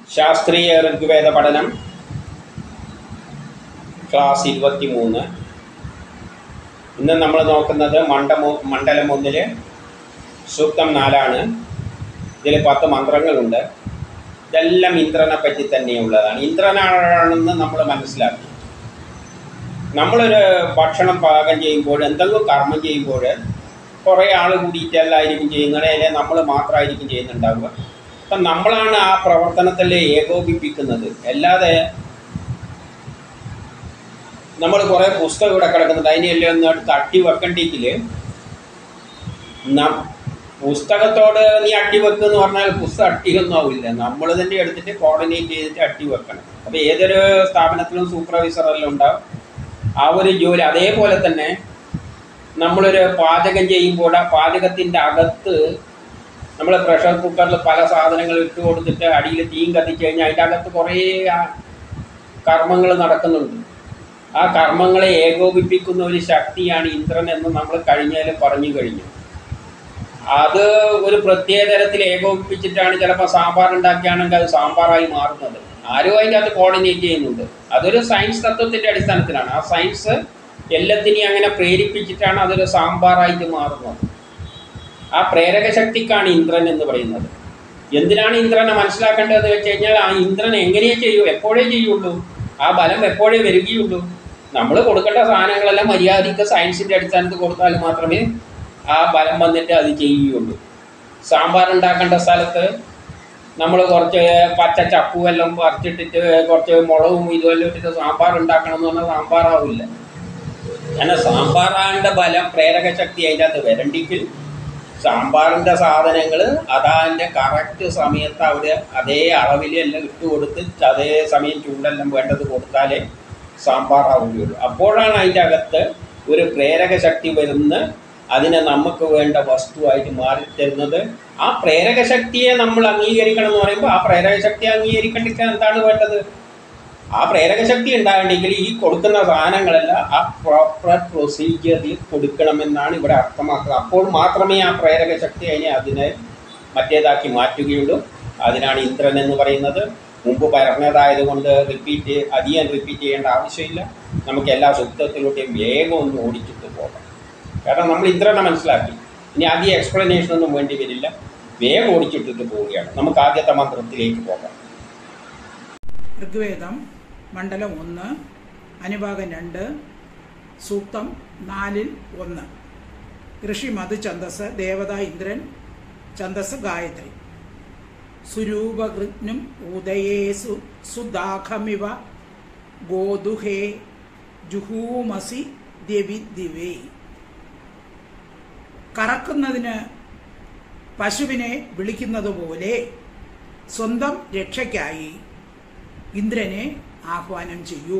ശാസ്ത്രീയ ഋഗ്വേദ പഠനം ക്ലാസ് 23. ഇന്ന് നമ്മൾ നോക്കുന്നത് മണ്ഡലം 1 സൂക്തം 4 ഇതിൽ 10 മന്ത്രങ്ങളുണ്ട്. ഇതെല്ലാം ഇന്ദ്രനെ പറ്റി തന്നെയുള്ളതാണ്. ഇന്ദ്രനാണെന്ന് നമ്മൾ മനസ്സിലാക്കി. നമ്മളൊരു ഭക്ഷണം പാകം ചെയ്യുമ്പോൾ, എന്തെങ്കിലും കർമ്മം ചെയ്യുമ്പോൾ കുറേ ആൾ കൂടിയിട്ടല്ലായിരിക്കും ചെയ്യുന്നത്, അല്ലെങ്കിൽ നമ്മൾ മാത്രമായിരിക്കും ചെയ്യുന്നുണ്ടാവുക. അപ്പം നമ്മളാണ് ആ പ്രവർത്തനത്തിൽ ഏകോപിപ്പിക്കുന്നത്. അല്ലാതെ നമ്മൾ കുറേ പുസ്തകം ഇവിടെ കിടക്കുന്നുണ്ട്, അതിനെല്ലാം ഒന്ന് എടുത്ത് അട്ടി വെക്കണ്ടെങ്കിൽ പുസ്തകത്തോട് നീ അട്ടി വെക്കുമെന്ന് പറഞ്ഞാൽ പുസ്തകം അട്ടിയൊന്നും ആവില്ല. നമ്മൾ തന്നെ എടുത്തിട്ട് കോർഡിനേറ്റ് ചെയ്തിട്ട് അട്ടി വെക്കണം. അപ്പോൾ ഏതൊരു സ്ഥാപനത്തിലും സൂപ്പർവൈസറെല്ലാം ഉണ്ടാവും. ആ ഒരു ജോലി അതേപോലെ തന്നെ നമ്മളൊരു പാചകം ചെയ്യുമ്പോൾ ആ പാചകത്തിൻ്റെ അകത്ത് നമ്മൾ പ്രഷർ കുക്കറിൽ പല സാധനങ്ങൾ ഇട്ട് കൊടുത്തിട്ട് അടിയിൽ തീയും കത്തിച്ച് കഴിഞ്ഞാൽ അതിൻ്റെ അകത്ത് കുറേ കർമ്മങ്ങൾ നടക്കുന്നുണ്ട്. ആ കർമ്മങ്ങളെ ഏകോപിപ്പിക്കുന്ന ഒരു ശക്തിയാണ് ഇന്ദ്രൻ എന്ന് നമ്മൾ പറഞ്ഞു കഴിഞ്ഞു. അത് ഒരു പ്രത്യേക തരത്തിൽ ഏകോപിപ്പിച്ചിട്ടാണ് ചിലപ്പോൾ സാമ്പാർ ഉണ്ടാക്കിയാണെങ്കിൽ അത് സാമ്പാറായി മാറുന്നത്. ആരും അതിൻ്റെ അത് കോർഡിനേറ്റ് ചെയ്യുന്നുണ്ട്. അതൊരു സയൻസ് തത്വത്തിൻ്റെ അടിസ്ഥാനത്തിലാണ്. ആ സയൻസ് എല്ലാത്തിനെയും അങ്ങനെ പ്രേരിപ്പിച്ചിട്ടാണ് അതൊരു സാമ്പാറായിട്ട് മാറുന്നത്. ആ പ്രേരക ശക്തിക്കാണ് ഇന്ദ്രൻ എന്ന് പറയുന്നത്. എന്തിനാണ് ഇന്ദ്രനെ മനസ്സിലാക്കേണ്ടതെന്ന് വെച്ച് കഴിഞ്ഞാൽ, ആ ഇന്ദ്രൻ എങ്ങനെയേ ചെയ്യൂ, എപ്പോഴേ ചെയ്യുള്ളൂ, ആ ബലം എപ്പോഴേ വരികയുള്ളൂ. നമ്മൾ കൊടുക്കേണ്ട സാധനങ്ങളെല്ലാം മര്യാദയ്ക്ക് സയൻസിൻ്റെ അടിസ്ഥാനത്തിൽ കൊടുത്താൽ മാത്രമേ ആ ബലം വന്നിട്ട് അത് ചെയ്യുകയുള്ളൂ. സാമ്പാർ ഉണ്ടാക്കേണ്ട സ്ഥലത്ത് നമ്മൾ കുറച്ച് പച്ച ചപ്പുവെല്ലാം പറിച്ചിട്ടിട്ട് കുറച്ച് മുളകും ഇതുമെല്ലാം ഇട്ടിട്ട് സാമ്പാർ ഉണ്ടാക്കണം എന്ന് പറഞ്ഞാൽ സാമ്പാറാവില്ല. കാരണം സാമ്പാറാകേണ്ട ബലം, പ്രേരക ശക്തി അതിൻ്റെ അകത്ത് വരണ്ടെങ്കിൽ സാമ്പാറിൻ്റെ സാധനങ്ങൾ അതാൻ്റെ കറക്റ്റ് സമയത്ത് അവിടെ അതേ അളവിലെല്ലാം ഇട്ട് കൊടുത്ത് അതേ സമയം ചൂടെല്ലാം വേണ്ടത് കൊടുത്താലേ സാമ്പാറാവുകയുള്ളൂ. അപ്പോഴാണ് അതിൻ്റെ അകത്ത് ഒരു പ്രേരക ശക്തി വരുന്ന അതിനെ നമുക്ക് വേണ്ട വസ്തുവായിട്ട് മാറിത്തരുന്നത്. ആ പ്രേരക ശക്തിയെ നമ്മൾ അംഗീകരിക്കണം എന്ന് പറയുമ്പോൾ ആ പ്രേരക ശക്തിയെ അംഗീകരിക്കേണ്ടിട്ട് എന്താണ് വേണ്ടത്? ആ പ്രേരക ശക്തി ഉണ്ടാകണമെങ്കിൽ ഈ കൊടുക്കുന്ന സാധനങ്ങളെല്ലാം ആ പ്രോപ്പർ പ്രൊസീജിയറിൽ കൊടുക്കണമെന്നാണ് ഇവിടെ അർത്ഥമാക്കുക. അപ്പോൾ മാത്രമേ ആ പ്രേരക ശക്തി അതിനെ മറ്റേതാക്കി മാറ്റുകയുള്ളൂ. അതിനാണ് ഇന്ദ്രൻ എന്ന് പറയുന്നത്. മുമ്പ് പറഞ്ഞതായതുകൊണ്ട് അധികം റിപ്പീറ്റ് ചെയ്യേണ്ട ആവശ്യമില്ല. നമുക്ക് എല്ലാ സൂക്തത്തിലൂടെയും വേഗം ഒന്ന് ഓടിച്ചിട്ട് പോകാം. കാരണം നമ്മൾ ഇന്ദ്രനെ മനസ്സിലാക്കി. ഇനി ആദ്യം എക്സ്പ്ലനേഷൻ ഒന്നും വേണ്ടി വരില്ല, വേഗം ഓടിച്ചിട്ടിട്ട് പോവുകയാണ്. നമുക്ക് ആദ്യത്തെ മന്ത്രത്തിലേക്ക് പോകാം. ഋഗ്വേദം മണ്ഡലം 1 അനുഭാഗം 2 സൂക്തം 4-1. ഋഷി മധു ഛന്ദസ്, ദേവത ഇന്ദ്രൻ ഛന്ദസ് ഗായത്രി. സുരൂപകൃത്നും ഉദയേസു സുദാഖമിവ ഗോദുഹേ ജുഹൂമസി ദ്യവിദ്ദിവേ. കറക്കുന്നതിന് പശുവിനെ വിളിക്കുന്നതുപോലെ സ്വന്തം രക്ഷയ്ക്കായി ഇന്ദ്രനെ ആഹ്വാനം ചെയ്യൂ.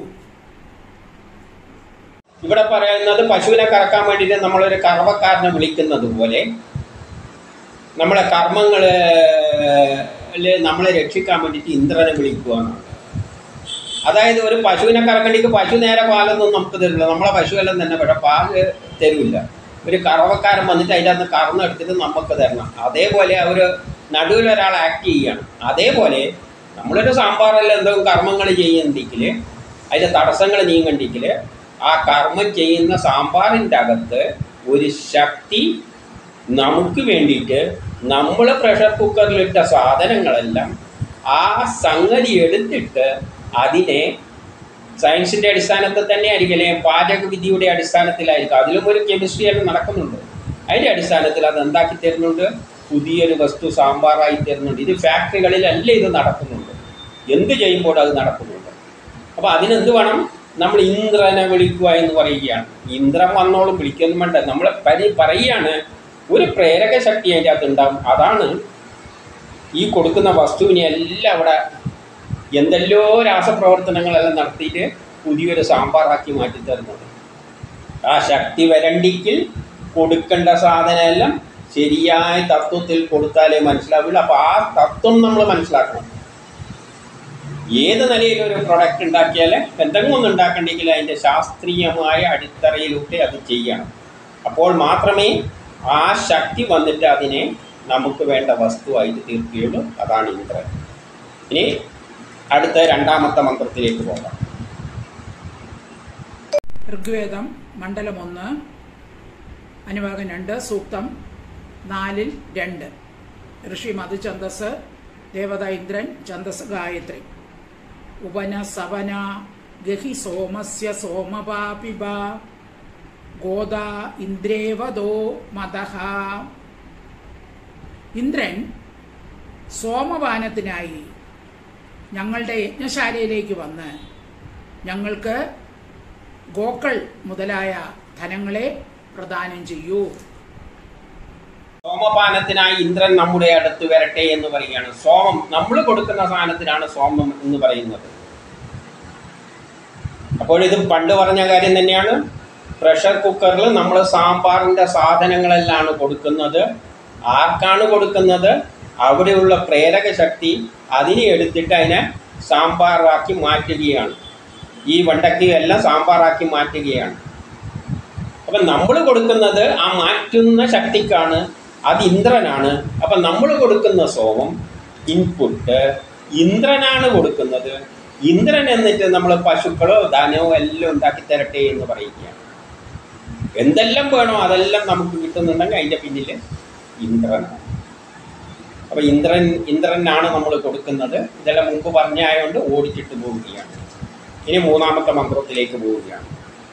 ഇവിടെ പറയുന്നത് പശുവിനെ കറക്കാൻ വേണ്ടിയിട്ട് നമ്മളൊരു കറവക്കാരനെ വിളിക്കുന്നത് പോലെ നമ്മളെ കർമ്മങ്ങളിൽ നമ്മളെ രക്ഷിക്കാൻ വേണ്ടിയിട്ട് ഇന്ദ്രനെ വിളിക്കുക എന്നാണ്. അതായത് ഒരു പശുവിനെ കറക്കണ്ടെങ്കിൽ പശു നേരെ പാലൊന്നും നമുക്ക് തരില്ല. നമ്മളെ പശുവെല്ലാം തന്നെ പക്ഷേ പാല് തരില്ല. ഒരു കറവക്കാരൻ വന്നിട്ട് അതിൻ്റെ അകത്ത് കറന്നെടുത്തിട്ട് നമുക്ക് തരണം. അതേപോലെ ഒരു നടുവിലൊരാൾ ആക്ട് ചെയ്യുകയാണ്. അതേപോലെ നമ്മളൊരു സാമ്പാറെല്ലാം എന്തെങ്കിലും കർമ്മങ്ങൾ ചെയ്യുന്നുണ്ടെങ്കിൽ അതിൻ്റെ തടസ്സങ്ങൾ നീങ്ങണ്ടെങ്കിൽ ആ കർമ്മം ചെയ്യുന്ന സാമ്പാറിൻ്റെ അകത്ത് ഒരു ശക്തി നമുക്ക് വേണ്ടിയിട്ട് നമ്മൾ പ്രഷർ കുക്കറിലിട്ട സാധനങ്ങളെല്ലാം ആ സംഗതി എടുത്തിട്ട് അതിനെ സയൻസിൻ്റെ അടിസ്ഥാനത്തിൽ തന്നെ ആയിരിക്കും, അല്ലെങ്കിൽ പാചകവിദ്യയുടെ അടിസ്ഥാനത്തിലായിരിക്കും. അതിലും ഒരു കെമിസ്ട്രി എല്ലാം നടക്കുന്നുണ്ട്. അതിൻ്റെ അടിസ്ഥാനത്തിൽ അത് എന്താക്കി തരുന്നുണ്ട്, പുതിയൊരു വസ്തു സാമ്പാറായി തരുന്നുണ്ട്. ഇത് ഫാക്ടറികളിലല്ല ഇത് നടക്കുന്നുണ്ട്. എന്ത് ചെയ്യുമ്പോൾ അത് നടക്കുന്നുണ്ട്. അപ്പോൾ അതിനെന്ത് വേണം? നമ്മൾ ഇന്ദ്രനെ വിളിക്കുക എന്ന് പറയുകയാണ്. ഇന്ദ്രൻ വന്നോളും, വിളിക്കൊന്നും വേണ്ട. നമ്മൾ പറയുകയാണ് ഒരു പ്രേരക ശക്തി അതിൻ്റെ അകത്ത് ഉണ്ടാകും. അതാണ് ഈ കൊടുക്കുന്ന വസ്തുവിനെ എല്ലാം അവിടെ എന്തെല്ലോ രാസപ്രവർത്തനങ്ങളെല്ലാം നടത്തിയിട്ട് പുതിയൊരു സാമ്പാറാക്കി മാറ്റി തരുന്നത്. ആ ശക്തി വരണ്ടെങ്കിൽ കൊടുക്കേണ്ട സാധനമെല്ലാം ശരിയായ തത്വത്തിൽ കൊടുത്താലേ മനസ്സിലാവില്ല. അപ്പോൾ ആ തത്വം നമ്മൾ മനസ്സിലാക്കണം. ഏത് നിലയിൽ ഒരു പ്രൊഡക്റ്റ് ഉണ്ടാക്കിയാൽ എന്തെങ്കിലും ഒന്ന് ഉണ്ടാക്കണ്ടെങ്കിൽ അതിൻ്റെ ശാസ്ത്രീയമായ അടിത്തറയിലൂടെ അത് ചെയ്യണം. അപ്പോൾ മാത്രമേ ആ ശക്തി വന്നിട്ട് അതിനെ നമുക്ക് വേണ്ട വസ്തുവായിട്ട് തീർക്കുകയുള്ളൂ. അതാണ് ഇന്ദ്രൻ. ഇനി അടുത്ത രണ്ടാമത്തെ മന്ത്രത്തിലേക്ക് പോകാം. ഋഗ്വേദം മണ്ഡലം 1 അനുഭാഗം 2 സൂക്തം 4-2. ഋഷി മധുഛന്ദസ്, ദേവത ഇന്ദ്രൻ, ഛന്ദസ് ഗായത്രി. ഉപന സവന ഗഹി സോമസ്യ സോമപാപിബ ഗോദ ഇന്ദ്രേവദോ മദഹ. ഇന്ദ്രൻ സോമപാനത്തിനായി ഞങ്ങളുടെ യജ്ഞശാലയിലേക്ക് വന്ന് ഞങ്ങൾക്ക് ഗോക്കൾ മുതലായ ധനങ്ങളെ പ്രദാനം ചെയ്യൂ. സോമപാനത്തിനായി ഇന്ദ്രൻ നമ്മുടെ അടുത്ത് വരട്ടെ എന്ന് പറയുകയാണ്. സോമം നമ്മൾ കൊടുക്കുന്ന സാധനത്തിനാണ് സോമം എന്ന് പറയുന്നത്. അപ്പോൾ ഇത് പണ്ട് പറഞ്ഞ കാര്യം തന്നെയാണ്. പ്രഷർ കുക്കറിൽ നമ്മൾ സാമ്പാറിൻ്റെ സാധനങ്ങളെല്ലാം കൊടുക്കുന്നത്. ആർക്കാണ് കൊടുക്കുന്നത്? അവിടെയുള്ള പ്രേരക ശക്തി അതിനെ എടുത്തിട്ട് അതിനെ സാമ്പാറാക്കി മാറ്റുകയാണ്. ഈ വെണ്ടയ്ക്ക എല്ലാം സാമ്പാറാക്കി മാറ്റുകയാണ്. അപ്പം നമ്മൾ കൊടുക്കുന്നത് ആ മാറ്റുന്ന ശക്തിക്കാണ്. അത് ഇന്ദ്രനാണ്. അപ്പം നമ്മൾ കൊടുക്കുന്ന സോമം ഇൻപുട്ട് ഇന്ദ്രനാണ് കൊടുക്കുന്നത്. ഇന്ദ്രൻ എന്നിട്ട് നമ്മൾ പശുക്കളോ ധനമോ എല്ലാം ഉണ്ടാക്കി തരട്ടെ എന്ന് പറയുകയാണ്. എന്തെല്ലാം വേണോ അതെല്ലാം നമുക്ക് കിട്ടുന്നുണ്ടെങ്കിൽ അതിൻ്റെ പിന്നിൽ ഇന്ദ്രനാണ്. അപ്പം ഇന്ദ്രനാണ് നമ്മൾ കൊടുക്കുന്നത്. ഇതെല്ലാം മുമ്പ് പറഞ്ഞായതുകൊണ്ട് ഓടിച്ചിട്ട് പോവുകയാണ്. ഇനി മൂന്നാമത്തെ മന്ത്രത്തിലേക്ക് പോവുകയാണ്.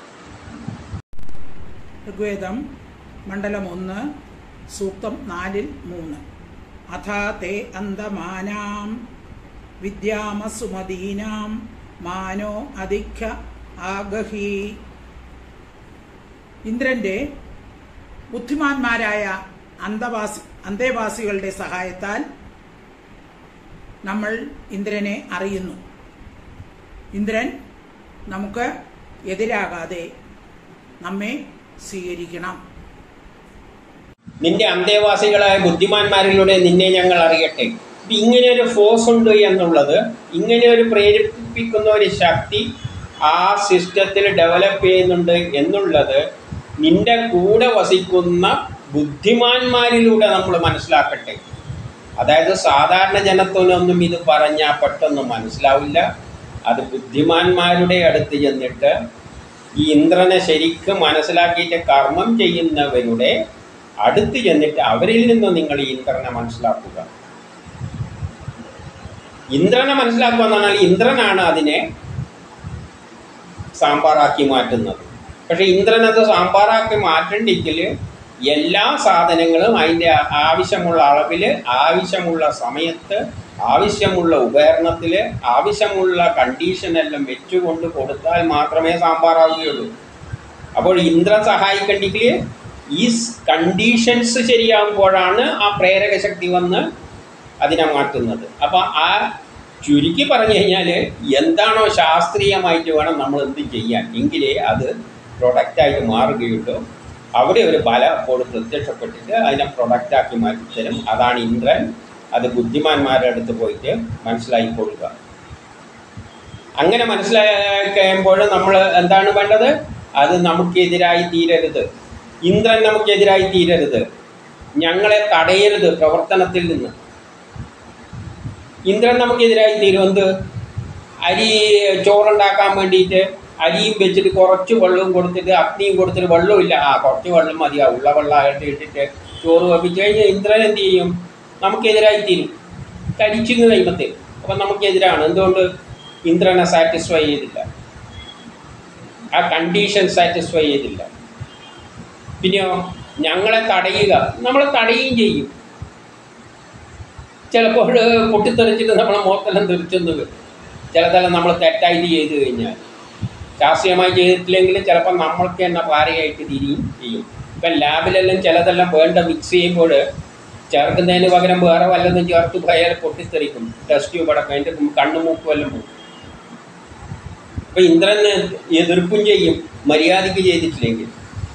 ഋഗ്വേദം മണ്ഡലം 1 സൂക്തം 4-3. അഥാ തേ അന്തമാനാം വിദ്യാമസുമദീനാം മാനോ അധിക്യ ആഗഹി. ഇന്ദ്രന്റെ ബുദ്ധിമാന്മാരായ അന്തേവാസികളുടെ സഹായത്താൽ നമ്മൾ ഇന്ദ്രനെ അറിയുന്നു. ഇന്ദ്രൻ നമുക്ക് എതിരാകാതെ നമ്മെ സ്വീകരിക്കണം. നിന്റെ അന്തേവാസികളായ ബുദ്ധിമാന്മാരിലൂടെ നിന്നെ ഞങ്ങൾ അറിയട്ടെ. ഇങ്ങനെ ഒരു ഫോഴ്സ് ഉണ്ട് എന്നുള്ളത്, ഇങ്ങനെ ഒരു പ്രേരിപ്പിക്കുന്ന ഒരു ശക്തി ആ സിസ്റ്റത്തിൽ ഡെവലപ്പ് ചെയ്യുന്നുണ്ട് എന്നുള്ളത് നിന്റെ കൂടെ വസിക്കുന്ന ബുദ്ധിമാന്മാരിലൂടെ നമ്മൾ മനസ്സിലാക്കട്ടെ. അതായത് സാധാരണ ജനത്തിനൊന്നും ഇത് പറഞ്ഞാൽ പെട്ടെന്ന് മനസ്സിലാവില്ല. അത് ബുദ്ധിമാന്മാരുടെ അടുത്ത് ചെന്നിട്ട് ഈ ഇന്ദ്രനെ ശരിക്കും മനസ്സിലാക്കിയിട്ട് കർമ്മം ചെയ്യുന്നവരുടെ അടുത്ത് ചെന്നിട്ട് അവരിൽ നിന്ന് നിങ്ങൾ ഈ ഇന്ദ്രനെ മനസ്സിലാക്കുക. ഇന്ദ്രനെ മനസ്സിലാക്കുക എന്ന് പറഞ്ഞാൽ ഇന്ദ്രനാണ് അതിനെ സാമ്പാറാക്കി മാറ്റുന്നത്. പക്ഷെ ഇന്ദ്രനത് സാമ്പാറാക്കി മാറ്റണ്ടെങ്കിൽ എല്ലാ സാധനങ്ങളും അതിൻ്റെ ആവശ്യമുള്ള അളവിൽ, ആവശ്യമുള്ള സമയത്ത്, ആവശ്യമുള്ള ഉപകരണത്തിൽ, ആവശ്യമുള്ള കണ്ടീഷനെല്ലാം വെച്ചുകൊണ്ട് കൊടുത്താൽ മാത്രമേ സാമ്പാറാവുകയുള്ളൂ. അപ്പോൾ ഇന്ദ്രൻ സഹായിക്കണ്ടെങ്കിൽ ഈ കണ്ടീഷൻസ് ശരിയാകുമ്പോഴാണ് ആ പ്രേരക ശക്തി വന്ന് അതിനെ മാറ്റുന്നത്. അപ്പോൾ ആ ചുരുക്കി പറഞ്ഞു കഴിഞ്ഞാൽ എന്താണോ ശാസ്ത്രീയമായിട്ട് വേണം നമ്മൾ എന്ത് ചെയ്യാൻ, എങ്കിലേ അത് പ്രൊഡക്റ്റായിട്ട് മാറുകയുള്ളൂ. അവിടെ ഒരു ബലം അപ്പോൾ പ്രത്യക്ഷപ്പെട്ടിട്ട് അതിനെ പ്രൊഡക്റ്റാക്കി മാറ്റിത്തരും. അതാണ് ഇന്ദ്രൻ. അത് ബുദ്ധിമാന്മാരുടെ അടുത്ത് പോയിട്ട് മനസ്സിലാക്കി കൊടുക്കുക. അങ്ങനെ മനസ്സിലാക്കുമ്പോൾ നമ്മൾ എന്താണ് വേണ്ടത്? അത് നമുക്കെതിരായി തീരരുത്. ഇന്ദ്രൻ നമുക്കെതിരായി തീരരുത്. ഞങ്ങളെ തടയരുത് പ്രവർത്തനത്തിൽ നിന്ന്. ഇന്ദ്രൻ നമുക്കെതിരായി തീരും. എന്ത്? അരി ചോറുണ്ടാക്കാൻ വേണ്ടിയിട്ട് അരിയും വെച്ചിട്ട് കുറച്ച് വെള്ളവും കൊടുത്തിട്ട് അഗ്നിയും കൊടുത്തിട്ട് വെള്ളമില്ല, കുറച്ച് വെള്ളം മതിയാവും, ഉള്ള വെള്ളമായിട്ട് ഇട്ടിട്ട് ചോറ് വപ്പിച്ച് കഴിഞ്ഞാൽ ഇന്ദ്രൻ എന്ത് ചെയ്യും? നമുക്കെതിരായി തീരും. കരിച്ചിങ് കഴിയുമ്പത്തിൽ. അപ്പം നമുക്കെതിരാണ്. എന്തുകൊണ്ട്? ഇന്ദ്രനെ സാറ്റിസ്ഫൈ ചെയ്തില്ല, ആ കണ്ടീഷൻ സാറ്റിസ്ഫൈ ചെയ്തില്ല. പിന്നെയോ ഞങ്ങളെ തടയുക, നമ്മളെ തടയുകയും ചെയ്യും. ചിലപ്പോൾ പൊട്ടിത്തെറിച്ചിട്ട് നമ്മളെ മുഖത്തെല്ലാം തെറിച്ചെന്ന് വരും. ചിലതെല്ലാം നമ്മൾ തെറ്റായിട്ട് ചെയ്ത് കഴിഞ്ഞാൽ, ശാസ്ത്രീയമായി ചെയ്തിട്ടില്ലെങ്കിൽ ചിലപ്പോൾ നമ്മൾക്ക് തന്നെ പാരയായിട്ട് തിരിയും ചെയ്യും. ഇപ്പം ലാബിലെല്ലാം ചിലതെല്ലാം വേണ്ട മിക്സ് ചെയ്യുമ്പോൾ ചേർക്കുന്നതിന് പകരം വേറെ വല്ലതും ചേർത്ത് പോയാൽ പൊട്ടിത്തെറിക്കും. ടെസ്റ്റ് ട്യൂബ് അടക്കം അതിൻ്റെ കണ്ണു മൂക്കും എല്ലാം പോകും. അപ്പം ഇന്ദ്രന് എതിർപ്പും ചെയ്യും മര്യാദയ്ക്ക് ചെയ്തിട്ടില്ലെങ്കിൽ.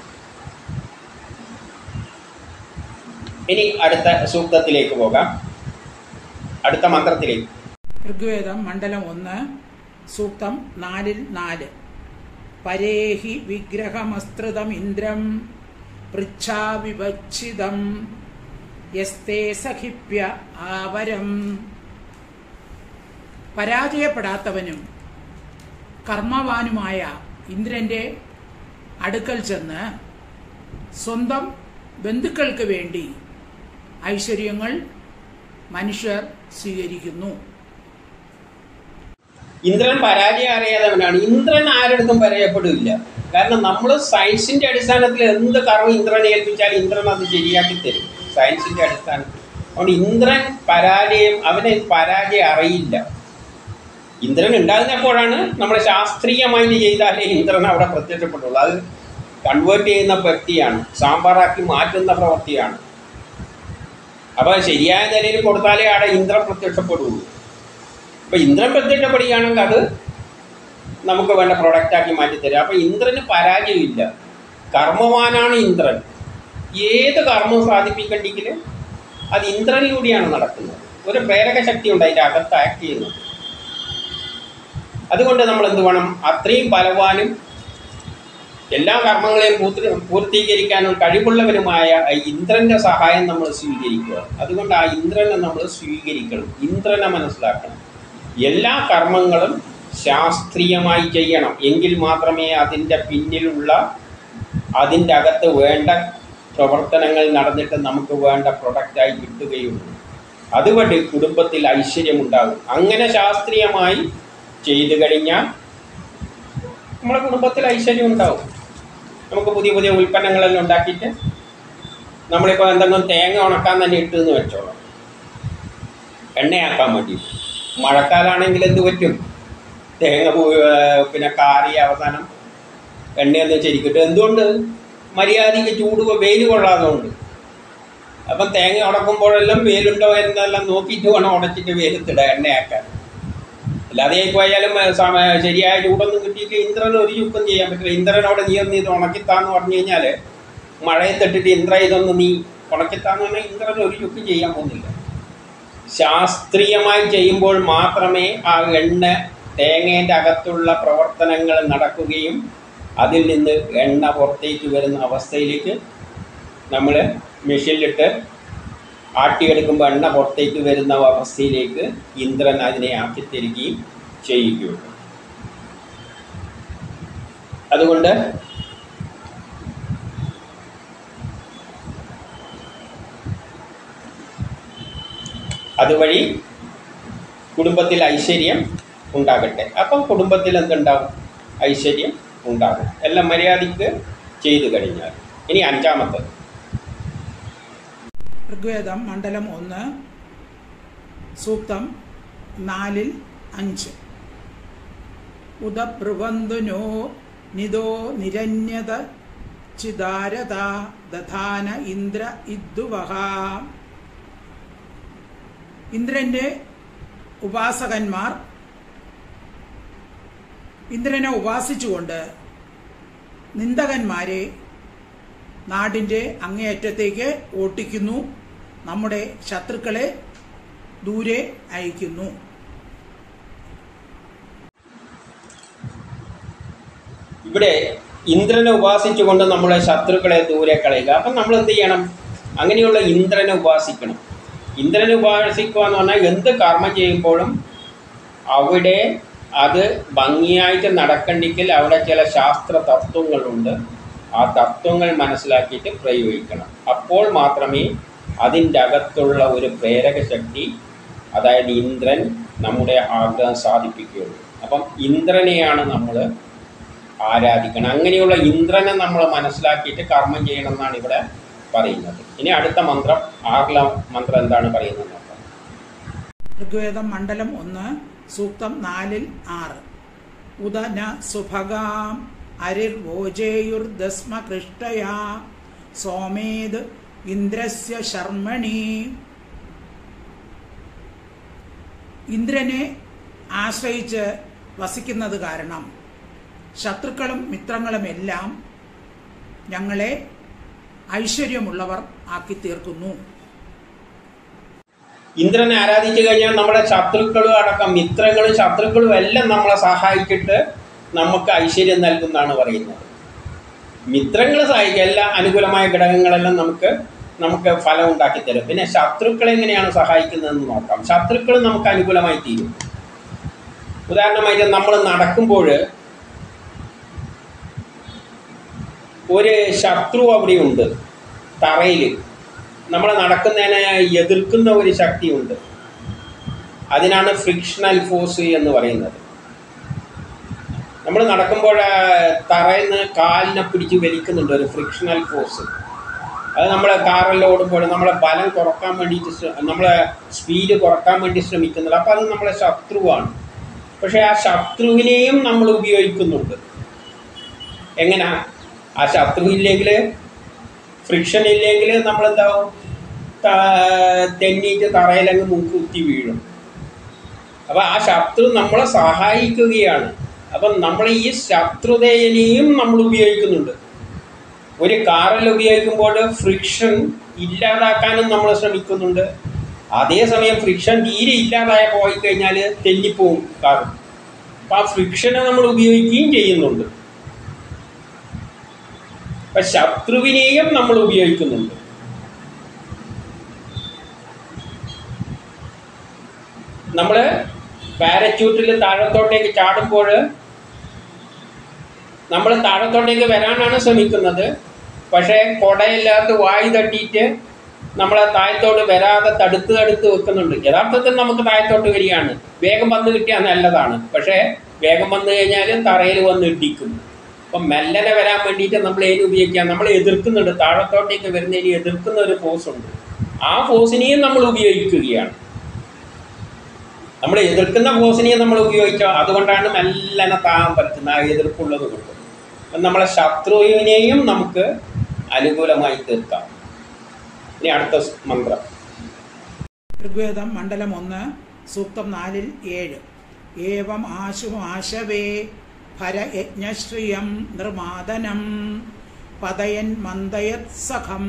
ഇനി അടുത്ത സൂക്തത്തിലേക്ക് പോകാം, അടുത്ത മന്ത്രത്തിലേക്ക്. ഋഗ്വേദം മണ്ഡലം 1 സൂക്തം 4-4. പരേഹി വിഗ്രഹമസ്തൃതം ഇന്ദ്രം പൃച്ഛാവിവച്ഛിദം യസ്തേ സഖിപ്യ ആവരം. പരാജയപ്പെടാത്തവനും കർമ്മവാനുമായ ഇന്ദ്രന്റെ അടുക്കൽ ചെന്ന് സ്വന്തം ബന്ധുക്കൾക്ക് വേണ്ടി ഐശ്വര്യങ്ങൾ മനുഷ്യർ സ്വീകരിക്കുന്നു. ഇന്ദ്രൻ പരാജയം അറിയാത്തവനാണ്. ഇന്ദ്രൻ ആരുടെ പരാജയപ്പെടില്ല. കാരണം നമ്മൾ സയൻസിന്റെ അടിസ്ഥാനത്തിൽ എന്ത് കർമ്മം ഇന്ദ്രനെ ഏൽപ്പിച്ചാൽ ഇന്ദ്രൻ അത് ശരിയാക്കി തരും, സയൻസിന്റെ അടിസ്ഥാനത്തിൽ. അതുകൊണ്ട് ഇന്ദ്രൻ അവന് പരാജയം അറിയില്ല. ഇന്ദ്രൻ ഉണ്ടാകുന്നപ്പോഴാണ് നമ്മൾ ശാസ്ത്രീയമായി ചെയ്താലേ ഇന്ദ്രൻ അവിടെ പ്രത്യക്ഷപ്പെട്ടുള്ളൂ. അത് കൺവേർട്ട് ചെയ്യുന്ന വ്യക്തിയാണ്, സാമ്പാറാക്കി മാറ്റുന്ന പ്രവൃത്തിയാണ്. അപ്പോൾ ശരിയായ നിലയിൽ കൊടുത്താലേ അവിടെ ഇന്ദ്രൻ പ്രത്യക്ഷപ്പെടുള്ളൂ. അപ്പോൾ ഇന്ദ്രൻ പ്രത്യക്ഷപ്പെടുകയാണെങ്കിൽ അത് നമുക്ക് വേണ്ട പ്രൊഡക്റ്റാക്കി മാറ്റിത്തരും. അപ്പോൾ ഇന്ദ്രന് പരാജയമില്ല. കർമ്മവാനാണ് ഇന്ദ്രൻ. ഏത് കർമ്മം സാധിപ്പിക്കണ്ടെങ്കിൽ അത് ഇന്ദ്രനിലൂടെയാണ് നടക്കുന്നത്. ഒരു പ്രേരക ശക്തി ഉണ്ട് അതിൻ്റെ അകത്ത് ആക്ട് ചെയ്യുന്നത്. അതുകൊണ്ട് നമ്മൾ എന്ത് വേണം, അത്രയും ബലവാനും എല്ലാ കർമ്മങ്ങളെയും പൂർത്തീകരിക്കാനും കഴിവുള്ളവനുമായ ഇന്ദ്രൻ്റെ സഹായം നമ്മൾ സ്വീകരിക്കുക. അതുകൊണ്ട് ആ ഇന്ദ്രനെ നമ്മൾ സ്വീകരിക്കണം, ഇന്ദ്രനെ മനസ്സിലാക്കണം. എല്ലാ കർമ്മങ്ങളും ശാസ്ത്രീയമായി ചെയ്യണം. എങ്കിൽ മാത്രമേ അതിൻ്റെ പിന്നിലുള്ള അതിൻ്റെ അകത്ത് വേണ്ട പ്രവർത്തനങ്ങൾ നടന്നിട്ട് നമുക്ക് വേണ്ട പ്രൊഡക്റ്റായി കിട്ടുകയുള്ളൂ. അതുകൊണ്ട് കുടുംബത്തിൽ ഐശ്വര്യമുണ്ടാകും. അങ്ങനെ ശാസ്ത്രീയമായി ചെയ്തു കഴിഞ്ഞാൽ നമ്മുടെ കുടുംബത്തിൽ ഐശ്വര്യം ഉണ്ടാവും. നമുക്ക് പുതിയ പുതിയ ഉൽപ്പന്നങ്ങളെല്ലാം ഉണ്ടാക്കിയിട്ട് നമ്മളിപ്പോൾ എന്തെങ്കിലും തേങ്ങ ഉണക്കാൻ തന്നെ ഇട്ടെന്ന് വെച്ചോളാം, എണ്ണയാക്കാൻ വേണ്ടി. മഴക്കാലാണെങ്കിൽ എന്ത് പറ്റും, തേങ്ങ പിന്നെ കാറി അവസാനം എണ്ണയൊന്നും ശരിക്കിട്ട്. എന്തുകൊണ്ട്? മര്യാദയ്ക്ക് ചൂട് വെയിൽ കൊള്ളാതുകൊണ്ട്. അപ്പം തേങ്ങ ഉടക്കുമ്പോഴെല്ലാം വെയിലുണ്ടോ എന്നെല്ലാം നോക്കിയിട്ട് വേണം ഉടച്ചിട്ട് വെയിലത്തിടുക എണ്ണയാക്കാൻ. അല്ലാതെ പോയാലും ശരിയായ ചൂടൊന്നും കിട്ടിയിട്ട് ഇന്ദ്രൻ ഒരു ചുക്കും ചെയ്യാൻ പറ്റില്ല. ഇന്ദ്രനോട് നീ ഒന്ന് ഇത് ഉണക്കിത്താന്ന് പറഞ്ഞു കഴിഞ്ഞാൽ മഴയത്തിട്ടിട്ട് ഇന്ദ്ര ഇതൊന്ന് നീ ഉണക്കിത്താന്ന് പറഞ്ഞാൽ ഇന്ദ്രൻ ഒരു ചുക്കും ചെയ്യാൻ പോകുന്നില്ല. ശാസ്ത്രീയമായി ചെയ്യുമ്പോൾ മാത്രമേ ആ തേങ്ങേൻ്റെ അകത്തുള്ള പ്രവർത്തനങ്ങൾ നടക്കുകയും അതിൽ നിന്ന് എണ്ണ പുറത്തേക്ക് വരുന്ന അവസ്ഥയിലേക്ക് നമ്മൾ മെഷീനിലിട്ട് ആട്ടിയെടുക്കുമ്പോൾ എണ്ണ പുറത്തേക്ക് വരുന്ന അവസ്ഥയിലേക്ക് ഇന്ദ്രൻ അതിനെ ആക്കിത്തരികയും ചെയ്യുകയുള്ളൂ. അതുകൊണ്ട് അതുവഴി കുടുംബത്തിൽ ഐശ്വര്യം ഉണ്ടാകട്ടെ. അപ്പം കുടുംബത്തിൽ എന്തുണ്ടാവും? ഐശ്വര്യം ഉണ്ടാകും, എല്ലാം മര്യാദയ്ക്ക് ചെയ്തു കഴിഞ്ഞാൽ. ഇനി അഞ്ചാമത്തെ ഋഗ്വേദം മണ്ഡലം 1 സൂക്തം 4-5. ഉദബ്രുവന്തുനോ നിദോ നിരന്യത ചിദാരത ദധാന ഇന്ദ്ര ഇദ്ദുവഹ. ഇന്ദ്രന്റെ ഉപാസകന്മാർ ഇന്ദ്രനെ ഉപാസിച്ചുകൊണ്ട് നിന്ദകന്മാരെ നാടിൻ്റെ അങ്ങേയറ്റത്തേക്ക് ഓട്ടിക്കുന്നു, നമ്മുടെ ശത്രുക്കളെ ദൂരെ അയക്കുന്നു. ഇവിടെ ഇന്ദ്രനെ ഉപാസിച്ചുകൊണ്ട് നമ്മളെ ശത്രുക്കളെ ദൂരെ കളയുക. അപ്പം നമ്മൾ എന്ത് ചെയ്യണം? അങ്ങനെയുള്ള ഇന്ദ്രനെ ഉപാസിക്കണം. ഇന്ദ്രനെ ഉപാസിക്കുക എന്ന് പറഞ്ഞാൽ എന്ത് കർമ്മം ചെയ്യുമ്പോഴും അവിടെ അത് ഭംഗിയായിട്ട് നടക്കണ്ടെങ്കിൽ അവിടെ ചില ശാസ്ത്ര തത്വങ്ങളുണ്ട്. ആ തത്വങ്ങൾ മനസ്സിലാക്കിയിട്ട് പ്രയോഗിക്കണം. അപ്പോൾ മാത്രമേ അതിൻ്റെ അകത്തുള്ള ഒരു പ്രേരക ശക്തി, അതായത് ഇന്ദ്രൻ, നമ്മുടെ ആഗ്രഹം സാധിപ്പിക്കുകയുള്ളൂ. അപ്പം ഇന്ദ്രനെയാണ് നമ്മൾ ആരാധിക്കണം. അങ്ങനെയുള്ള ഇന്ദ്രനെ നമ്മൾ മനസ്സിലാക്കിയിട്ട് കർമ്മം ചെയ്യണം എന്നാണ് ഇവിടെ പറയുന്നത്. ഇനി അടുത്ത മന്ത്രം, 6ാം മന്ത്രം എന്താണ് പറയുന്നത് നോക്കാം. ഋഗ്വേദം മണ്ഡലം 1 സൂക്തം 4-6. ഉദന സുഭഗാം അരിർവോജേയുർദസ്മ കൃഷ്ടയാ സോമേത് ഇന്ദ്രസ്യ ശർമ്മണി. ഇന്ദ്രനെ ആശ്രയിച്ച് വസിക്കുന്നത് കാരണം ശത്രുക്കളും മിത്രങ്ങളുമെല്ലാം ഞങ്ങളെ ഐശ്വര്യമുള്ളവർ ആക്കി തീർക്കുന്നു. ഇന്ദ്രനെ ആരാധിച്ചു കഴിഞ്ഞാൽ നമ്മുടെ ശത്രുക്കളും അടക്കം മിത്രങ്ങളും ശത്രുക്കളും എല്ലാം നമ്മളെ സഹായിച്ചിട്ട് നമുക്ക് ഐശ്വര്യം നൽകുന്നതാണ് പറയുന്നത്. മിത്രങ്ങൾ സഹായിക്കുക, എല്ലാ അനുകൂലമായ ഘടകങ്ങളെല്ലാം നമുക്ക് ഫലം ഉണ്ടാക്കി തരും. പിന്നെ ശത്രുക്കളെ എങ്ങനെയാണ് സഹായിക്കുന്നതെന്ന് നോക്കാം. ശത്രുക്കൾ നമുക്ക് അനുകൂലമായി തീരും. ഉദാഹരണമായിട്ട് നമ്മൾ നടക്കുമ്പോൾ ഒരു ശത്രു അവിടെയുണ്ട്, തറയിൽ നമ്മൾ നടക്കുന്നതിനെ എതിർക്കുന്ന ഒരു ശക്തിയുണ്ട്. അതിനാണ് ഫ്രിക്ഷണൽ ഫോഴ്സ് എന്ന് പറയുന്നത്. നമ്മൾ നടക്കുമ്പോൾ തറയിൽ നിന്ന് കാലിനെ പിടിച്ച് വലിക്കുന്നുണ്ട് ഒരു ഫ്രിക്ഷണൽ ഫോഴ്സ്. അത് നമ്മളെ കാറിൽ ഓടുമ്പോൾ നമ്മളെ ബലം കുറക്കാൻ വേണ്ടിയിട്ട് നമ്മളെ സ്പീഡ് കുറക്കാൻ വേണ്ടി ശ്രമിക്കുന്നുണ്ട്. അപ്പോൾ അത് നമ്മളെ ശത്രുവാണ്. പക്ഷേ ആ ശത്രുവിനെയും നമ്മൾ ഉപയോഗിക്കുന്നുണ്ട്. എങ്ങനെ? ആ ശത്രു ഇല്ലെങ്കിൽ, ഫ്രിക്ഷൻ ഇല്ലെങ്കിൽ നമ്മളെന്താവും, തെന്നിയിട്ട് തറയിലങ്ങ് മുൻകുത്തി വീഴും. അപ്പം ആ ശത്രു നമ്മളെ സഹായിക്കുകയാണ്. അപ്പം നമ്മൾ ഈ ശത്രുതയെയും നമ്മൾ ഉപയോഗിക്കുന്നുണ്ട്. ഒരു കാറിൽ ഉപയോഗിക്കുമ്പോൾ ഫ്രിക്ഷൻ ഇല്ലാതാക്കാനും നമ്മൾ ശ്രമിക്കുന്നുണ്ട്. അതേസമയം ഫ്രിക്ഷൻ തീരെ ഇല്ലാതായി പോയി കഴിഞ്ഞാൽ തെന്നിപ്പോവും കാർ. അപ്പം ആ ഫ്രിക്ഷനെ നമ്മൾ ഉപയോഗിക്കുകയും ചെയ്യുന്നുണ്ട്. അപ്പം ശത്രുവിനെയും നമ്മൾ ഉപയോഗിക്കുന്നുണ്ട്. നമ്മൾ പാരച്യൂട്ടിൽ താഴത്തോട്ടേക്ക് ചാടുമ്പോൾ നമ്മൾ താഴത്തോട്ടേക്ക് വരാനാണ് ശ്രമിക്കുന്നത്. പക്ഷേ കുടയില്ലാത്ത വായു തട്ടിയിട്ട് നമ്മളെ താഴത്തോട്ട് വരാതെ തടുത്ത് വെക്കുന്നുണ്ട്. യഥാർത്ഥത്തിൽ നമുക്ക് താഴത്തോട്ട് വരികയാണ്. വേഗം വന്ന് കിട്ടിയാൽ നല്ലതാണ്. പക്ഷേ വേഗം വന്നു കഴിഞ്ഞാൽ തറയിൽ വന്ന് ഇടിക്കും. അപ്പം മെല്ലനെ വരാൻ വേണ്ടിയിട്ട് നമ്മൾ ഏത് ഉപയോഗിക്കാം? നമ്മൾ എതിർക്കുന്നുണ്ട്. താഴത്തോട്ടേക്ക് വരുന്നതിന് എതിർക്കുന്ന ഒരു ഫോഴ്സ് ഉണ്ട്. ആ ഫോഴ്സിനെയും നമ്മൾ ഉപയോഗിക്കുകയാണ്. നമ്മൾ എതിർക്കുന്ന ഫോഴ്സിനെയും നമ്മൾ ഉപയോഗിച്ചാൽ അതുകൊണ്ടാണ് മെല്ലനെ താങ്ങാൻ പറ്റുന്ന ആ എതിർപ്പുള്ളത് കൊണ്ട്. നമ്മളെ ശത്രുവിനെയും നമുക്ക് അനുകൂലമായി തീർക്കാം. ഇനി അടുത്ത മന്ത്രം. ഋഗ്വേദം മണ്ഡലം 1 സൂക്തം 4-7. ഏവം ആശു ആശവേ ഭരയജ്ഞശ്രിയം നിർമാദനം പതയൻ മന്ദയത് സഖം.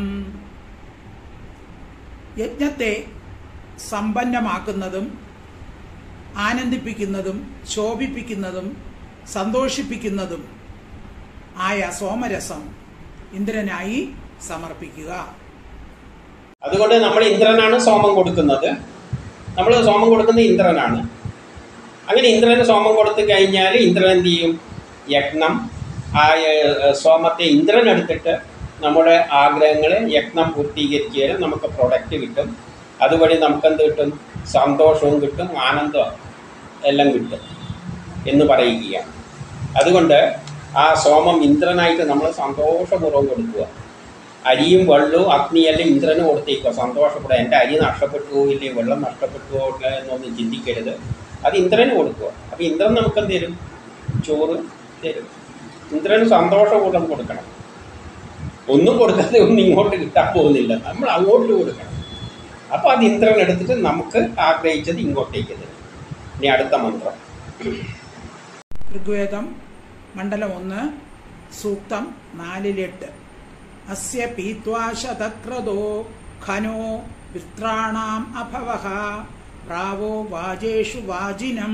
യജ്ഞത്തെ സമ്പന്നമാക്കുന്നതും ആനന്ദിപ്പിക്കുന്നതും ശോഭിപ്പിക്കുന്നതും സന്തോഷിപ്പിക്കുന്നതും ആയ സോമരസം ഇന്ദ്രനായി സമർപ്പിക്കുക. അതുകൊണ്ട് നമ്മൾ ഇന്ദ്രനാണ് സോമം കൊടുക്കുന്നത്. നമ്മൾ സോമം കൊടുക്കുന്നത് ഇന്ദ്രനാണ്. അങ്ങനെ ഇന്ദ്രന് സോമം കൊടുത്തു കഴിഞ്ഞാൽ ഇന്ദ്രൻ എന്ത് ചെയ്യും? യജ്ഞം, ആ സോമത്തെ ഇന്ദ്രൻ എടുത്തിട്ട് നമ്മുടെ ആഗ്രഹങ്ങളെ യജ്ഞം പൂർത്തീകരിച്ചാൽ നമുക്ക് പ്രൊഡക്റ്റ് കിട്ടും. അതുവഴി നമുക്കെന്ത് കിട്ടും? സന്തോഷവും കിട്ടും, ആനന്ദവും എല്ലാം കിട്ടും എന്ന് പറയുകയാണ്. അതുകൊണ്ട് ആ സോമം ഇന്ദ്രനായിട്ട് നമ്മൾ സന്തോഷപൂർവ്വം കൊടുക്കുക. അരിയും വെള്ളവും അഗ്നിയെല്ലാം ഇന്ദ്രന് കൊടുത്തേക്കുക. സന്തോഷപ്പെടുക. എൻ്റെ അരി നഷ്ടപ്പെട്ടു പോയില്ലേ, വെള്ളം നഷ്ടപ്പെട്ടു പോകില്ല എന്നൊന്നും ചിന്തിക്കരുത്. അത് ഇന്ദ്രന് കൊടുക്കുക. അപ്പോൾ ഇന്ദ്രൻ നമുക്കെന്ത് തരും? ചോറ് തരും. ഇന്ദ്രന് സന്തോഷപൂർവ്വം കൊടുക്കണം. ഒന്നും കൊടുക്കാതെ ഒന്നും ഇങ്ങോട്ട് കിട്ടാൻ പോകുന്നില്ല, നമ്മൾ അങ്ങോട്ട് കൊടുക്കണം. അപ്പോൾ അത് ഇന്ദ്രൻ എടുത്തിട്ട് നമുക്ക് ആഗ്രഹിച്ചത് ഇങ്ങോട്ടേക്ക് തരും. ഇനി അടുത്ത മന്ത്രം. ഋഗ്വേദം മണ്ഡലം 1 സൂക്തം 4-8. അസ്യ പീത്വാ ശതക്രതോ ഖനോ വിത്രാണാം അഭവഃ പ്രാവോ വാജേഷു വാജിനം.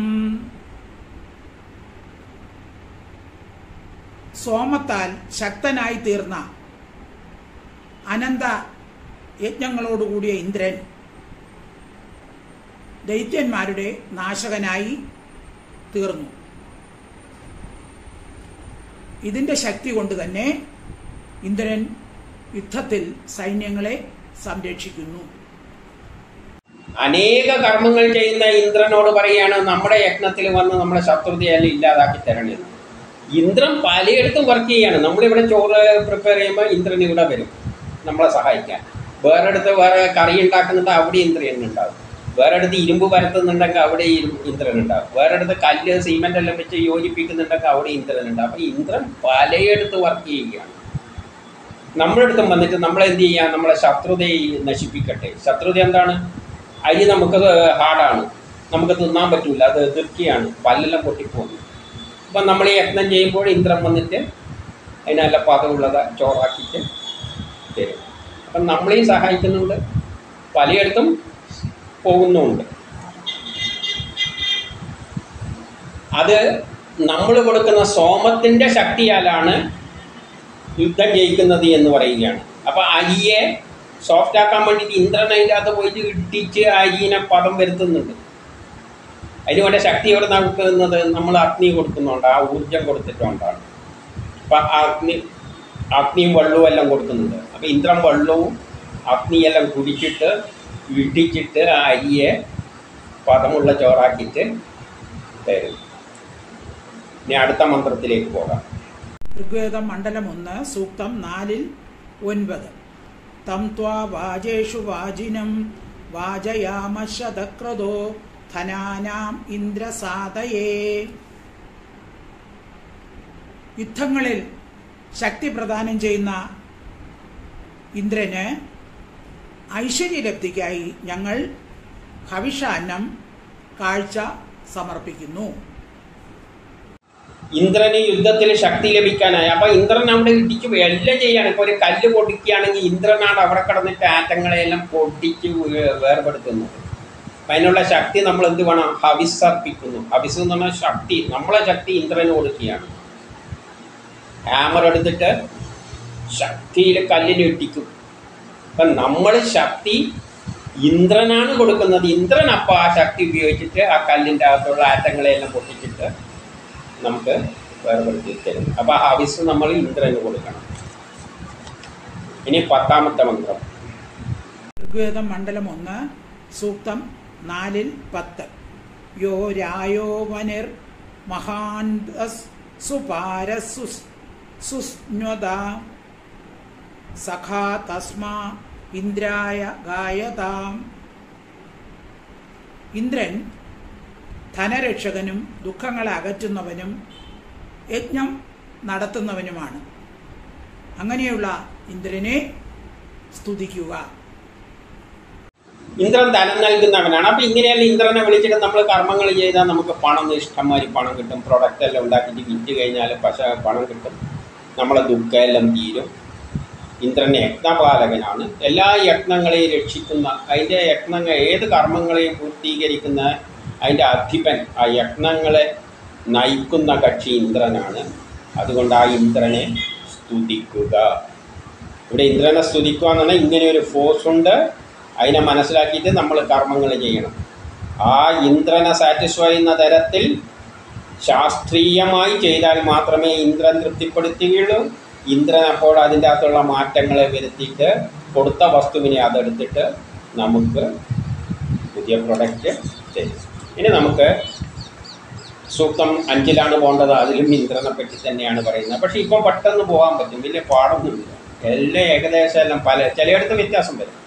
സോമത്താൽ ശക്തനായി തീർന്ന അനന്ത യജ്ഞങ്ങളോടുകൂടിയ ഇന്ദ്രൻ ദൈത്യന്മാരുടെ നാശകനായി തീർന്നു. ഇതിൻ്റെ ശക്തി കൊണ്ട് തന്നെ ഇന്ദ്രൻ യുദ്ധത്തിൽ സൈന്യങ്ങളെ സംരക്ഷിക്കുന്നു. അനേക കർമ്മങ്ങൾ ചെയ്യുന്ന ഇന്ദ്രനോട് പറയുകയാണ് നമ്മുടെ യജ്ഞത്തിൽ വന്ന് നമ്മുടെ ശത്രുതയെല്ലാം ഇല്ലാതാക്കി തരണമെന്ന്. ഇന്ദ്രൻ പലയിടത്തും വർക്ക് ചെയ്യുകയാണ്. നമ്മളിവിടെ ചോറ് പ്രിപ്പയർ ചെയ്യുമ്പോൾ ഇന്ദ്രൻ ഇവിടെ വരും നമ്മളെ സഹായിക്കാൻ. വേറെടുത്ത് വേറെ കറി ഉണ്ടാക്കുന്നുണ്ട്, അവിടെ ഇന്ദ്രൻ ഉണ്ടാകും. വേറെടുത്ത് ഇരുമ്പ് പരത്തുന്നുണ്ടെങ്കിൽ അവിടെ ഇന്ദ്രൻ ഉണ്ടാകും. വേറെടുത്ത് കല്ല് സിമെൻ്റ് എല്ലാം വെച്ച് യോജിപ്പിക്കുന്നുണ്ടെങ്കിൽ അവിടെ ഇന്ദ്രൻ ഉണ്ടാകും. അപ്പോൾ ഇന്ദ്രൻ പലയിടത്ത് വർക്ക് ചെയ്യുകയാണ്. നമ്മളെടുത്തും വന്നിട്ട് നമ്മളെന്ത് ചെയ്യുക? നമ്മളെ ശത്രുതയെ നശിപ്പിക്കട്ടെ. ശത്രുത എന്താണ്? അരി നമുക്ക് ഹാർഡാണ്, നമുക്ക് തിന്നാൻ പറ്റില്ല, അത് എതിർക്കുകയാണ്, പല്ലെല്ലാം പൊട്ടിപ്പോകുന്നു. അപ്പം നമ്മൾ ഈ യത്നം ചെയ്യുമ്പോൾ ഇന്ദ്രൻ വന്നിട്ട് അതിനെല്ലാം പദമുള്ളത് ചോറാക്കിയിട്ട് തരും. അപ്പം നമ്മളെയും സഹായിക്കുന്നുണ്ട്, പലയിടത്തും പോകുന്നുമുണ്ട്. അത് നമ്മൾ കൊടുക്കുന്ന സോമത്തിൻ്റെ ശക്തിയാലാണ് യുദ്ധം ജയിക്കുന്നത് എന്ന് പറയുകയാണ്. അപ്പോൾ അരിയെ സോഫ്റ്റ് ആക്കാൻ വേണ്ടിയിട്ട് ഇന്ദ്രൻ അതിൻ്റെ അകത്ത് പോയിട്ട് ഇട്ടിച്ച് അരിനെ പദം വരുത്തുന്നുണ്ട്. അതിന് വേണ്ട ശക്തി എവിടെ നിന്നാണ് കിട്ടുന്നത്? നമ്മൾ അഗ്നി കൊടുക്കുന്നുണ്ട്, ആ ഊർജം കൊടുത്തിട്ടുകൊണ്ടാണ്. അപ്പം അഗ്നിയും വെള്ളവും എല്ലാം കൊടുക്കുന്നുണ്ട്. അപ്പം ഇന്ദ്രൻ വെള്ളവും അഗ്നിയെല്ലാം കുടിച്ചിട്ട് ഇടിച്ചിട്ട് ആ അരിയെ പദമുള്ള ചോറാക്കിയിട്ട് തരും. ഇനി അടുത്ത മന്ത്രത്തിലേക്ക് പോകാം. ഋഗ്വേദം മണ്ഡലം 1 സൂക്തം 4-9. തം ത്വാ വാജേഷു വാജിനം വാജയാമശതക്രതോ ധനാനാം ഇന്ദ്രസാദയേ. യുദ്ധങ്ങളിൽ ശക്തി പ്രദാനം ചെയ്യുന്ന ഇന്ദ്രന് ഐശ്വര്യലബ്ധിക്കായി ഞങ്ങൾ ഹവിഷാന്നം കാഴ്ച സമർപ്പിക്കുന്നു. ഇന്ദ്രന് യുദ്ധത്തിൽ ശക്തി ലഭിക്കാനായി. അപ്പം ഇന്ദ്രൻ അവിടെ ഇടിച്ച് എല്ലാം ചെയ്യാണ്. ഇപ്പോൾ ഒരു കല്ല് പൊടിക്കുകയാണെങ്കിൽ ഇന്ദ്രനാണ് അവിടെ കിടന്നിട്ട് ആറ്റങ്ങളെയെല്ലാം പൊടിച്ച് വേർപെടുത്തുന്നത്. അപ്പം അതിനുള്ള ശക്തി നമ്മൾ എന്ത് വേണം? ഹവിസ് അർപ്പിക്കുന്നു. ഹവിസ് എന്ന് പറഞ്ഞാൽ ശക്തി, നമ്മളെ ശക്തി ഇന്ദ്രന് കൊടുക്കുകയാണ്. ഹാമർ എടുത്തിട്ട് ശക്തിയിൽ കല്ലിന് ഇട്ടിക്കും. അപ്പം നമ്മൾ ശക്തി ഇന്ദ്രനാണ് കൊടുക്കുന്നത്. ഇന്ദ്രൻ അപ്പം ആ ശക്തി ഉപയോഗിച്ചിട്ട് ആ കല്ലിൻ്റെ അകത്തുള്ള ആറ്റങ്ങളെയെല്ലാം പൊട്ടിച്ചിട്ട് നമുക്ക് വേർപെടുത്തി തരും. അപ്പം ആ ഹവിസ് നമ്മൾ ഇന്ദ്രന് കൊടുക്കണം. ഇനി 10ാമത്തെ മന്ത്രം. ഋഗ്വേദം മണ്ഡലം 1 സൂക്തം 4-10. യോ രായോ വനിർ മഹാൻ സുസ്ന്വത സഖാ തസ്മാ ഇന്ദ്രായ ഗായതാം. ഇന്ദ്രൻ ധനരക്ഷകനും ദുഃഖങ്ങളെ അകറ്റുന്നവനും യജ്ഞം നടത്തുന്നവനുമാണ്. അങ്ങനെയുള്ള ഇന്ദ്രനെ സ്തുതിക്കുക. ഇന്ദ്രൻ ധനം നൽകുന്നവനാണ്. അപ്പം ഇങ്ങനെയല്ല ഇന്ദ്രനെ വിളിച്ചിട്ട് നമ്മൾ കർമ്മങ്ങൾ ചെയ്താൽ നമുക്ക് പണം ഇഷ്ടംമാതിരി പണം കിട്ടും. പ്രൊഡക്റ്റ് എല്ലാം ഉണ്ടാക്കിയിട്ട് വിറ്റ് കഴിഞ്ഞാൽ പണം കിട്ടും. നമ്മളെ ദുഃഖം എല്ലാം തീരും. ഇന്ദ്രൻ യജ്ഞപാലകനാണ്. എല്ലാ യജ്ഞങ്ങളെയും രക്ഷിക്കുന്ന, അതിൻ്റെ യജ്ഞങ്ങൾ ഏത് കർമ്മങ്ങളെയും പൂർത്തീകരിക്കുന്ന അതിൻ്റെ അധിപൻ, ആ യജ്ഞങ്ങളെ നയിക്കുന്ന കക്ഷി ഇന്ദ്രനാണ്. അതുകൊണ്ട് ആ ഇന്ദ്രനെ സ്തുതിക്കുക. ഇവിടെ ഇന്ദ്രനെ സ്തുതിക്കുക എന്ന് പറഞ്ഞാൽ ഇങ്ങനെ ഒരു ഫോഴ്സ് ഉണ്ട്, അതിനെ മനസ്സിലാക്കിയിട്ട് നമ്മൾ കർമ്മങ്ങൾ ചെയ്യണം. ആ ഇന്ദ്രനെ സാറ്റിസ്ഫൈ ചെയ്യുന്ന തരത്തിൽ ശാസ്ത്രീയമായി ചെയ്താൽ മാത്രമേ ഇന്ദ്രൻ തൃപ്തിപ്പെടുത്തുകയുള്ളൂ. ഇന്ദ്രൻ അപ്പോൾ അതിൻ്റെ അകത്തുള്ള മാറ്റങ്ങളെ വരുത്തിയിട്ട് കൊടുത്ത വസ്തുവിനെ അതെടുത്തിട്ട് നമുക്ക് പുതിയ പ്രൊഡക്റ്റ് ചെയ്യും. ഇനി നമുക്ക് സൂക്തം 5ലാണ് പോകേണ്ടത്. അതിലും ഇന്ദ്രനെ പറ്റി തന്നെയാണ് പറയുന്നത്. പക്ഷേ ഇപ്പോൾ പെട്ടെന്ന് പോകാൻ പറ്റും, വലിയ പാടൊന്നുമില്ല. എല്ലാം ഏകദേശം എല്ലാം ചിലയിടത്ത് വ്യത്യാസം വരും.